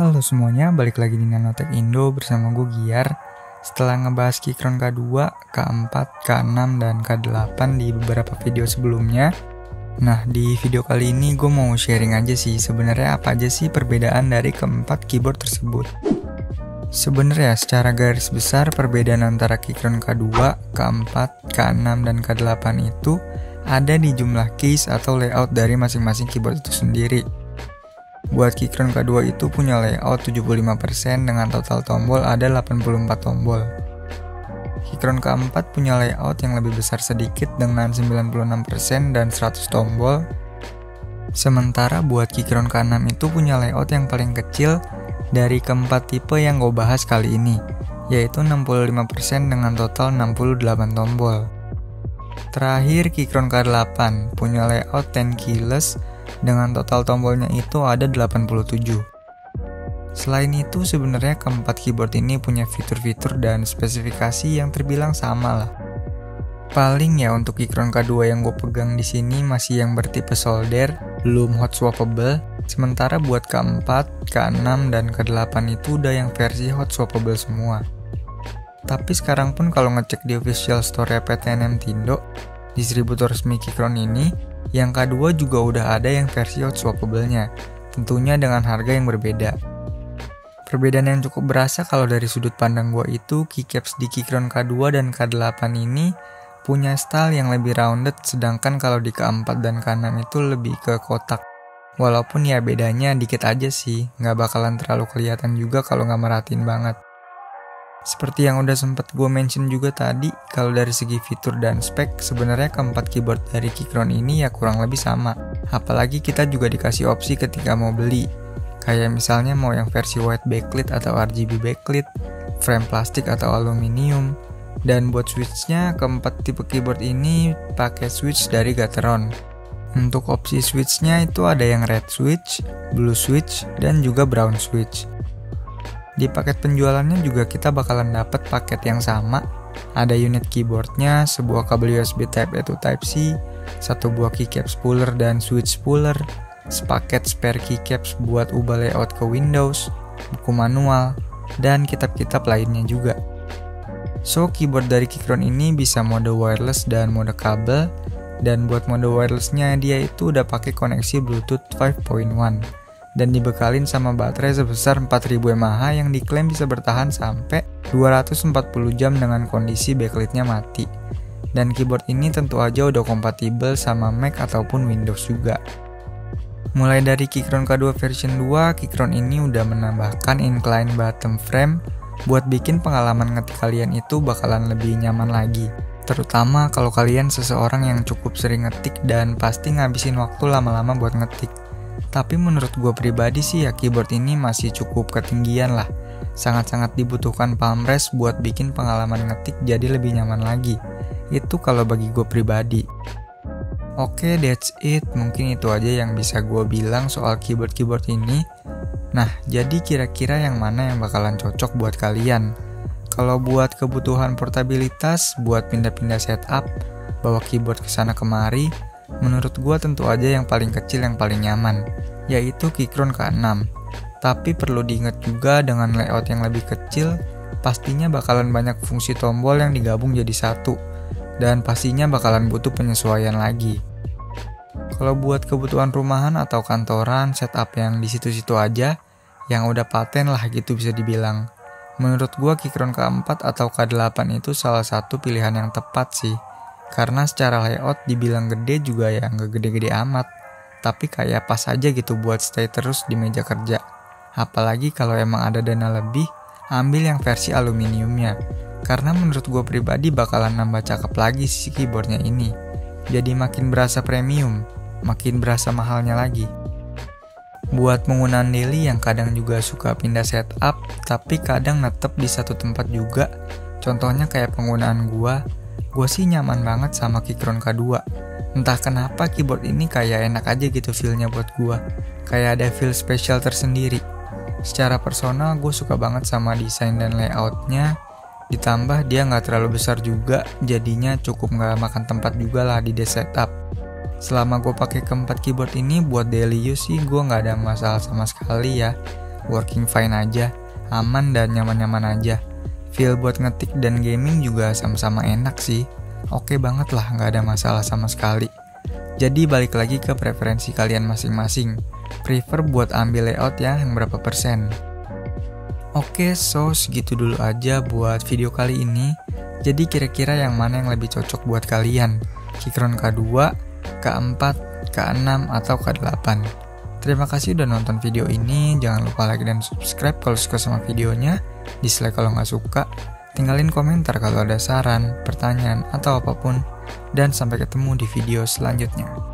Halo semuanya, balik lagi di Nanotech Indo bersama gue Giar. Setelah ngebahas Keychron K2, K4, K6, dan K8 di beberapa video sebelumnya. Nah, di video kali ini gue mau sharing aja sih sebenarnya apa aja sih perbedaan dari keempat keyboard tersebut. Sebenarnya secara garis besar perbedaan antara Keychron K2, K4, K6, dan K8 itu ada di jumlah keys atau layout dari masing-masing keyboard itu sendiri. Buat Keychron K2 itu punya layout 75% dengan total tombol ada 84 tombol. Keychron K4 punya layout yang lebih besar sedikit dengan 96% dan 100 tombol. Sementara buat Keychron K6 itu punya layout yang paling kecil dari keempat tipe yang gue bahas kali ini, yaitu 65% dengan total 68 tombol. Terakhir Keychron K8 punya layout 10 keyless dengan total tombolnya itu ada 87. Selain itu sebenarnya keempat keyboard ini punya fitur-fitur dan spesifikasi yang terbilang sama lah. Paling ya untuk Keychron K2 yang gue pegang di sini masih yang bertipe solder, belum hot swappable. Sementara buat K4, K6, dan K8 itu udah yang versi hot swappable semua. Tapi sekarang pun kalau ngecek di official store PT Nintendo, distributor resmi Keychron ini, yang K2 juga udah ada yang versi hot swappable-nya, tentunya dengan harga yang berbeda. Perbedaan yang cukup berasa kalau dari sudut pandang gua itu, keycaps di Keychron K2 dan K8 ini punya style yang lebih rounded, sedangkan kalau di K4 dan K6 itu lebih ke kotak. Walaupun ya bedanya dikit aja sih, nggak bakalan terlalu kelihatan juga kalau nggak merhatiin banget. Seperti yang udah sempet gue mention juga tadi, kalau dari segi fitur dan spek, sebenarnya keempat keyboard dari Keychron ini ya kurang lebih sama. Apalagi kita juga dikasih opsi ketika mau beli. Kayak misalnya mau yang versi white backlit atau RGB backlit, frame plastik atau aluminium. Dan buat switchnya, keempat tipe keyboard ini pakai switch dari Gateron. Untuk opsi switchnya itu ada yang red switch, blue switch, dan juga brown switch. Di paket penjualannya juga kita bakalan dapat paket yang sama. Ada unit keyboardnya, sebuah kabel USB Type-A to Type-C, satu buah keycaps spooler dan switch spooler, sepaket spare keycaps buat ubah layout ke Windows, buku manual, dan kitab-kitab lainnya juga. So, keyboard dari Keychron ini bisa mode wireless dan mode kabel. Dan buat mode wirelessnya dia itu udah pakai koneksi Bluetooth 5.1 dan dibekalin sama baterai sebesar 4000 mAh yang diklaim bisa bertahan sampai 240 jam dengan kondisi backlitnya mati. Dan keyboard ini tentu aja udah kompatibel sama Mac ataupun Windows juga. Mulai dari Keychron K2 version 2, Keychron ini udah menambahkan incline bottom frame buat bikin pengalaman ngetik kalian itu bakalan lebih nyaman lagi. Terutama kalau kalian seseorang yang cukup sering ngetik dan pasti ngabisin waktu lama-lama buat ngetik. Tapi menurut gue pribadi sih ya keyboard ini masih cukup ketinggian lah. Sangat-sangat dibutuhkan palm rest buat bikin pengalaman ngetik jadi lebih nyaman lagi. Itu kalau bagi gue pribadi. Oke, that's it. Mungkin itu aja yang bisa gue bilang soal keyboard-keyboard ini. Nah, jadi kira-kira yang mana yang bakalan cocok buat kalian? Kalau buat kebutuhan portabilitas, buat pindah-pindah setup, bawa keyboard kesana kemari, menurut gua tentu aja yang paling kecil yang paling nyaman, yaitu Keychron K6. Tapi perlu diingat juga dengan layout yang lebih kecil, pastinya bakalan banyak fungsi tombol yang digabung jadi satu, dan pastinya bakalan butuh penyesuaian lagi. Kalau buat kebutuhan rumahan atau kantoran, setup yang di situ-situ aja, yang udah paten lah gitu bisa dibilang. Menurut gua Keychron K4 atau K8 itu salah satu pilihan yang tepat sih. Karena secara layout dibilang gede juga ya nggak gede-gede amat. Tapi kayak pas aja gitu buat stay terus di meja kerja. Apalagi kalau emang ada dana lebih, ambil yang versi aluminiumnya. Karena menurut gua pribadi bakalan nambah cakep lagi si keyboardnya ini. Jadi makin berasa premium, makin berasa mahalnya lagi. Buat penggunaan daily yang kadang juga suka pindah setup, tapi kadang netep di satu tempat juga. Contohnya kayak penggunaan gue sih nyaman banget sama Keychron K2. Entah kenapa keyboard ini kayak enak aja gitu feel-nya buat gue. Kayak ada feel spesial tersendiri. Secara personal gue suka banget sama desain dan layoutnya. Ditambah dia nggak terlalu besar juga, jadinya cukup nggak makan tempat juga lah di setup. Selama gue pakai keempat keyboard ini buat daily use sih gue nggak ada masalah sama sekali ya. working fine aja, aman dan nyaman-nyaman aja. Feel buat ngetik dan gaming juga sama-sama enak sih. Oke banget lah, nggak ada masalah sama sekali. Jadi balik lagi ke preferensi kalian masing-masing. Prefer buat ambil layout yang berapa persen. Oke, so segitu dulu aja buat video kali ini. Jadi kira-kira yang mana yang lebih cocok buat kalian? Keychron K2, K4, K6, atau K8? Terima kasih udah nonton video ini. Jangan lupa like dan subscribe kalau suka sama videonya. Dislike kalau nggak suka. Tinggalin komentar kalau ada saran, pertanyaan, atau apapun. Dan sampai ketemu di video selanjutnya.